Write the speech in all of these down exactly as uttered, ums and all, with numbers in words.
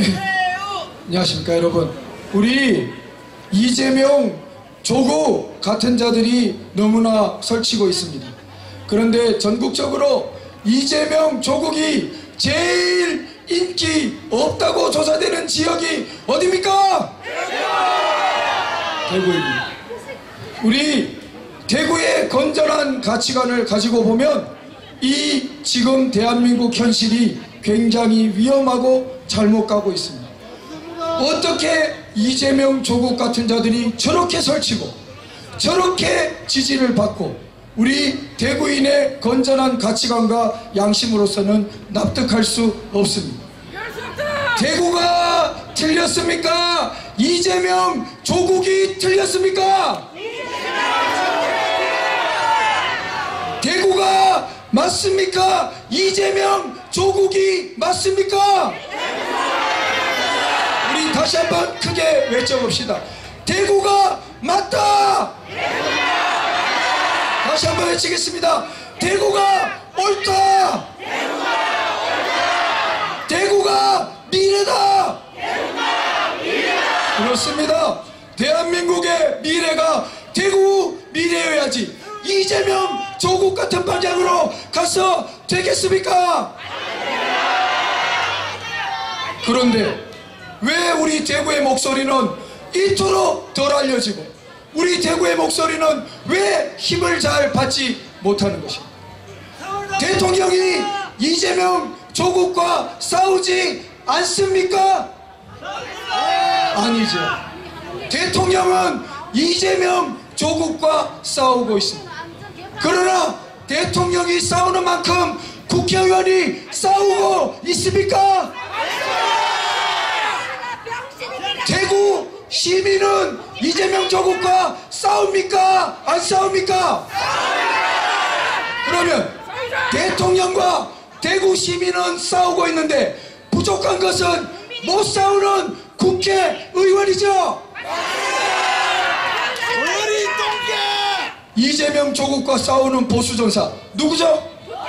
안녕하십니까 여러분. 우리 이재명 조국 같은 자들이 너무나 설치고 있습니다. 그런데 전국적으로 이재명 조국이 제일 인기 없다고 조사되는 지역이 어디입니까? 대구입니다. 우리 대구의 건전한 가치관을 가지고 보면 이 지금 대한민국 현실이 굉장히 위험하고 잘못 가고 있습니다. 어떻게 이재명 조국 같은 자들이 저렇게 설치고 저렇게 지지를 받고 우리 대구인의 건전한 가치관과 양심으로서는 납득할 수 없습니다. 대구가 틀렸습니까? 이재명 조국이 틀렸습니까? 대구가 맞습니까? 이재명 조국이 맞습니까? 우리 다시 한번 크게 외쳐봅시다. 대구가 맞다! 다시 한번 외치겠습니다. 대구가 옳다! 대구가 미래다! 그렇습니다. 대한민국의 미래가 대구 미래여야지 이재명 조국 같은 방향으로 가서 되겠습니까? 그런데 왜 우리 대구의 목소리는 이토록 덜 알려지고 우리 대구의 목소리는 왜 힘을 잘 받지 못하는 것입니까? 대통령이 이재명 조국과 싸우지 않습니까? 아니죠. 대통령은 이재명 조국과 싸우고 있습니다. 그러나 대통령이 싸우는 만큼 국회의원이 싸우고 있습니까? 대구 시민은 이재명 조국과 싸웁니까? 안 싸웁니까? 그러면 대통령과 대구 시민은 싸우고 있는데 부족한 것은 못 싸우는 국회의원이죠. 이재명 조국과 싸우는 보수전사 누구죠?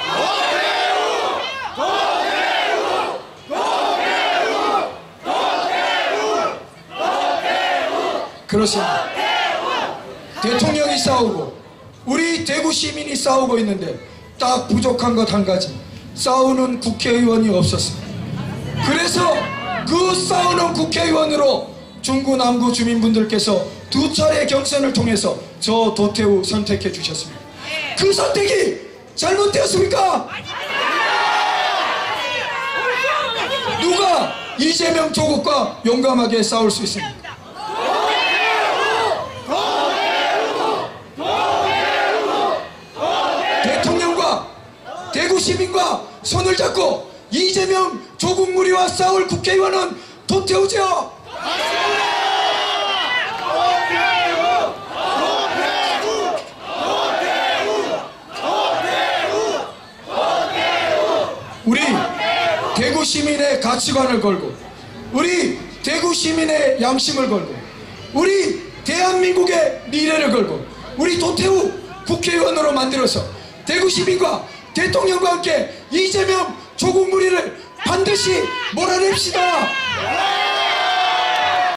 그렇습니다. 대통령이 싸우고 우리 대구 시민이 싸우고 있는데 딱 부족한 것 한 가지, 싸우는 국회의원이 없었습니다. 그래서 그 싸우는 국회의원으로 중구 남구 주민분들께서 두 차례 경선을 통해서 저 도태우 선택해 주셨습니다. 그 선택이 잘못되었습니까? 누가 이재명 조국과 용감하게 싸울 수 있습니까? 대통령과 대구 시민과 손을 잡고 이재명 조국 무리와 싸울 국회의원은 도태우죠. 우리 대구 시민의 가치관을 걸고 우리 대구 시민의 양심을 걸고 우리 대한민국의 미래를 걸고 우리 도태우 국회의원으로 만들어서 대구 시민과 대통령과 함께 이재명 조국 무리를 반드시 몰아냅시다.